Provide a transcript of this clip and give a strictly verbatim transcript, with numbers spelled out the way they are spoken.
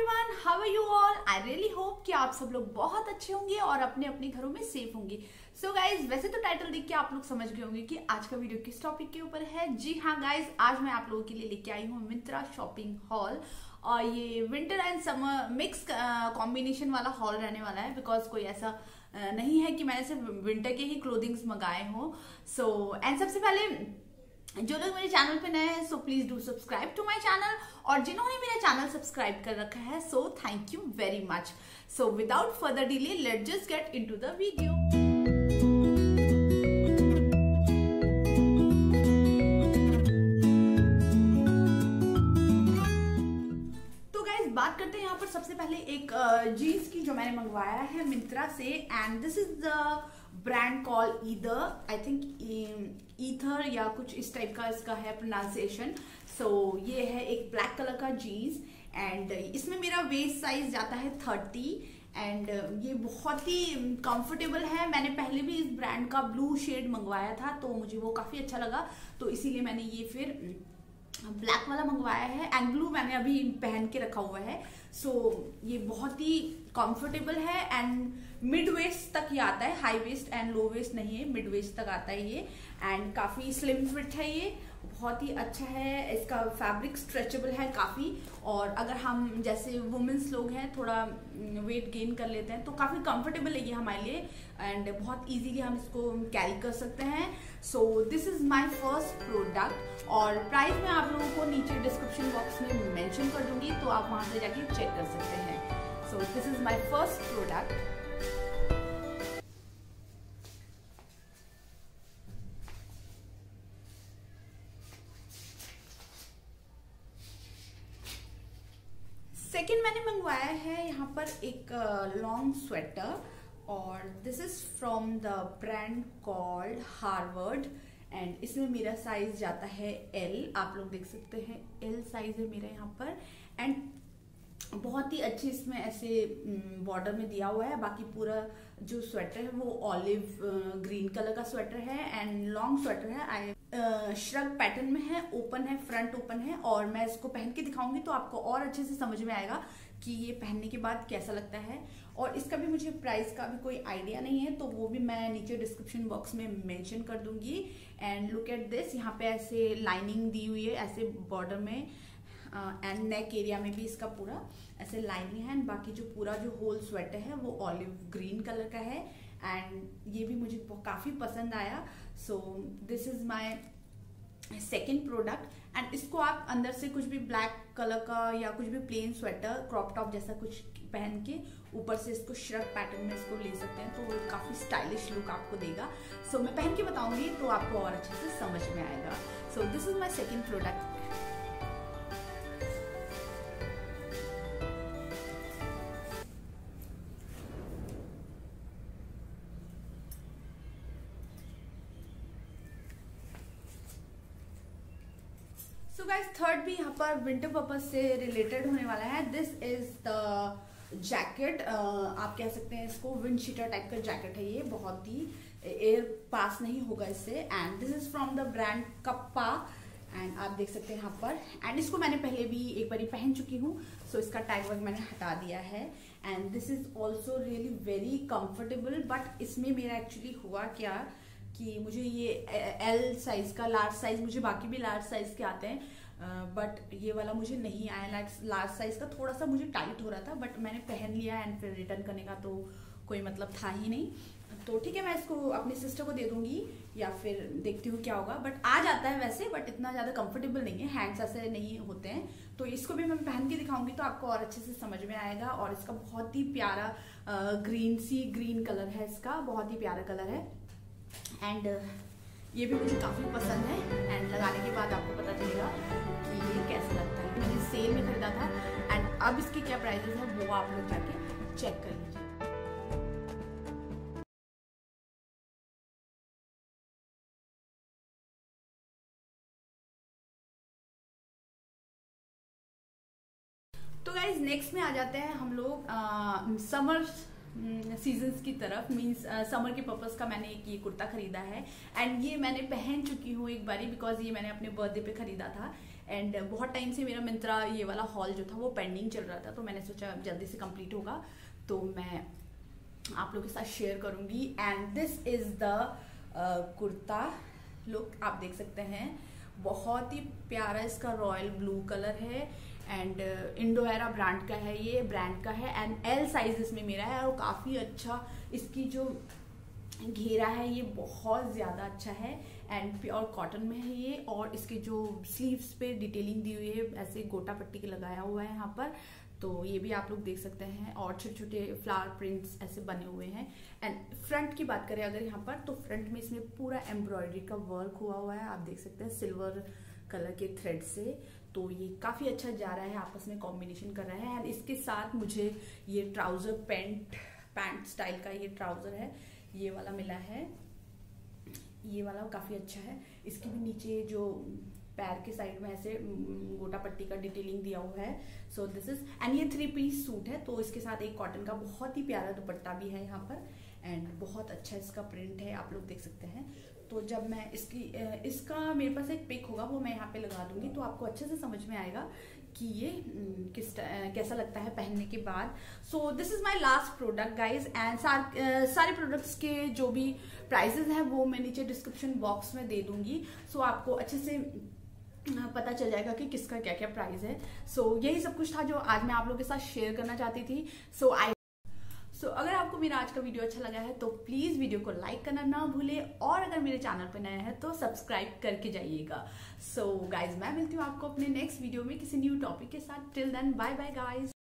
Everyone, how are you all? I really hope कि आप सब लोग बहुत अच्छे होंगे और अपने अपने घरों में सेफ होंगे। सो so गाइज, वैसे तो टाइटल देख के आप लोग समझ गए होंगे कि आज का वीडियो किस टॉपिक के ऊपर है। जी हाँ गाइज, आज मैं आप लोगों के लिए लेके आई हूँ मिंत्रा शॉपिंग हॉल। और ये winter and summer mix combination वाला हॉल रहने वाला है, बिकॉज कोई ऐसा uh, नहीं है कि मैंने सिर्फ विंटर के ही क्लोथिंग्स मंगाए हों। सो एंड सबसे पहले जो लोग मेरे चैनल पे नए हैं, so please do subscribe to my channel, और जिन्होंने मेरा चैनल सब्सक्राइब कर रखा है, so thank you very much. So without further delay, let's just get into the video. तो गाइज, बात करते हैं यहाँ पर सबसे पहले एक जीन्स uh, की जो मैंने मंगवाया है मिंत्रा से, and this is the brand call either, I think ether या कुछ इस टाइप का इसका है प्रोनाउंसिएशन। सो so, ये है एक ब्लैक कलर का जीन्स, एंड इसमें मेरा वेस्ट साइज जाता है थर्टी, एंड ये बहुत ही कंफर्टेबल है। मैंने पहले भी इस ब्रांड का ब्लू शेड मंगवाया था, तो मुझे वो काफी अच्छा लगा, तो इसीलिए मैंने ये फिर ब्लैक वाला मंगवाया है, एंड ब्लू मैंने अभी पहन के रखा हुआ है। सो so, ये बहुत ही कंफर्टेबल है, एंड मिड वेस्ट तक ये आता है, high waist and low waist नहीं है, मिड वेस्ट तक आता है ये, एंड काफी स्लिम फिट है, ये बहुत ही अच्छा है। इसका फैब्रिक स्ट्रेचेबल है काफी, और अगर हम जैसे वुमेन्स लोग हैं, थोड़ा वेट गेन कर लेते हैं, तो काफी कंफर्टेबल है ये हमारे लिए, एंड बहुत इजीली हम इसको कैरी कर सकते हैं। So this is my first product, और प्राइस मैं आप लोगों को नीचे डिस्क्रिप्शन बॉक्स में मेंशन कर दूंगी, तो आप वहां से जाके चेक कर सकते हैं। So this is my first product. Second मैंने मंगवाया है यहाँ पर एक लॉन्ग स्वेटर, और this is from the brand called Harvard, and इसमें मेरा साइज जाता है एल, आप लोग देख सकते हैं एल साइज है मेरा यहाँ पर, एंड बहुत ही अच्छी इसमें ऐसे बॉर्डर में दिया हुआ है। बाकी पूरा जो स्वेटर है वो ऑलिव ग्रीन कलर का स्वेटर है, एंड लॉन्ग स्वेटर है, आई श्रग पैटर्न में है, ओपन है, फ्रंट ओपन है, और मैं इसको पहन के दिखाऊंगी तो आपको और अच्छे से समझ में आएगा कि ये पहनने के बाद कैसा लगता है। और इसका भी मुझे प्राइस का भी कोई आइडिया नहीं है, तो वो भी मैं नीचे डिस्क्रिप्शन बॉक्स में मेंशन कर दूंगी। एंड लुक एट दिस, यहाँ पे ऐसे लाइनिंग दी हुई है ऐसे बॉर्डर में, एंड नेक एरिया में भी इसका पूरा ऐसे लाइनिंग है, एंड बाकी जो पूरा जो होल स्वेटर है वो ऑलिव ग्रीन कलर का है, एंड ये भी मुझे काफी पसंद आया। So this is my second product, and इसको आप अंदर से कुछ भी ब्लैक कलर का या कुछ भी प्लेन स्वेटर क्रॉप टॉप जैसा कुछ पहन के ऊपर से इसको श्रग पैटर्न में इसको ले सकते हैं, तो काफी स्टाइलिश लुक आपको देगा। सो so, मैं पहन के बताऊंगी तो आपको और अच्छे से समझ में आएगा। So this is my second product. So guys, third भी यहाँ पर विंटर पर्पज से रिलेटेड होने वाला है। दिस इज द जैकेट, आप कह सकते हैं इसको विंड शीटर टाइप का जैकेट है ये, बहुत ही एयर पास नहीं होगा इससे, and this is from the brand Kappa, and आप देख सकते हैं यहाँ पर, एंड इसको मैंने पहले भी एक बार पहन चुकी हूँ, सो so इसका टैग वर्ग मैंने हटा दिया है, and this is also really very comfortable. But इसमें मेरा एक्चुअली हुआ क्या कि मुझे ये एल साइज का, लार्ज साइज, मुझे बाकी भी लार्ज साइज के आते हैं, बट uh, ये वाला मुझे नहीं आया लार्ज साइज का, थोड़ा सा मुझे टाइट हो रहा था, बट मैंने पहन लिया, एंड फिर रिटर्न करने का तो कोई मतलब था ही नहीं, तो ठीक है मैं इसको अपनी सिस्टर को दे दूंगी, या फिर देखती हूँ क्या होगा। बट आ जाता है वैसे, बट इतना ज्यादा कंफर्टेबल नहीं है, हैंड्स ऐसे नहीं होते हैं, तो इसको भी मैं पहन के दिखाऊंगी तो आपको और अच्छे से समझ में आएगा। और इसका बहुत ही प्यारा ग्रीन सी ग्रीन कलर है, इसका बहुत ही प्यारा कलर है, एंड ये भी मुझे काफी पसंद है, एंड लगाने के बाद आपको पता चलेगा कि ये कैसा लगता है। मैंने सेल में खरीदा था, एंड अब इसके क्या प्राइसेस है वो आप लोग जाके चेक कर लीजिए। तो गाइज, नेक्स्ट में आ जाते हैं हम लोग समर सीजन्स की तरफ, मींस समर के पर्पस का मैंने एक ये कुर्ता खरीदा है, एंड ये मैंने पहन चुकी हूँ एक बारी, बिकॉज ये मैंने अपने बर्थडे पे खरीदा था, एंड बहुत टाइम से मेरा मिंत्रा ये वाला हॉल जो था वो पेंडिंग चल रहा था, तो मैंने सोचा जल्दी से कंप्लीट होगा तो मैं आप लोगों के साथ शेयर करूंगी। And this is the kurta look, आप देख सकते हैं बहुत ही प्यारा इसका रॉयल ब्लू कलर है एंड इंडोएरा ब्रांड का है, ये ब्रांड का है एंड एल साइज इसमें मेरा है और काफ़ी अच्छा इसकी जो घेरा है ये बहुत ज़्यादा अच्छा है एंड प्योर कॉटन में है ये। और इसके जो स्लीव्स पे डिटेलिंग दी हुई है, ऐसे गोटा पट्टी के लगाया हुआ है यहाँ पर, तो ये भी आप लोग देख सकते हैं और छोटे छोटे फ्लावर प्रिंट्स ऐसे बने हुए हैं। एंड फ्रंट की बात करें अगर यहाँ पर, तो फ्रंट में इसमें पूरा एम्ब्रॉयडरी का वर्क हुआ हुआ है, आप देख सकते हैं सिल्वर कलर के थ्रेड से, तो ये काफ़ी अच्छा जा रहा है, आपस में कॉम्बिनेशन कर रहा है। एंड इसके साथ मुझे ये ट्राउज़र पैंट पैंट स्टाइल का ये ट्राउज़र है, ये वाला मिला है, ये वाला काफ़ी अच्छा है। इसके भी नीचे जो पैर के साइड में ऐसे गोटा पट्टी का डिटेलिंग दिया हुआ है। सो दिस इज एंड ये थ्री पीस सूट है, तो इसके साथ एक कॉटन का बहुत ही प्यारा दुपट्टा भी है यहाँ पर एंड बहुत अच्छा इसका प्रिंट है, आप लोग देख सकते हैं। तो जब मैं इसकी इसका मेरे पास एक पिक होगा वो मैं यहाँ पे लगा दूंगी, तो आपको अच्छे से समझ में आएगा कि ये किस कैसा लगता है पहनने के बाद। So this is my last product guys and सारे प्रोडक्ट्स के जो भी प्राइसेस हैं वो मैं नीचे डिस्क्रिप्शन बॉक्स में दे दूंगी, सो so, आपको अच्छे से पता चल जाएगा कि किसका क्या क्या प्राइस है। सो so, यही सब कुछ था जो आज मैं आप लोगों के साथ शेयर करना चाहती थी। सो so, आई सो so, अगर आपको मेरा आज का वीडियो अच्छा लगा है तो प्लीज वीडियो को लाइक करना ना भूलें और अगर मेरे चैनल पर नया है तो सब्सक्राइब करके जाइएगा। सो गाइज मैं मिलती हूँ आपको अपने नेक्स्ट वीडियो में किसी न्यू टॉपिक के साथ। Till then bye bye guys.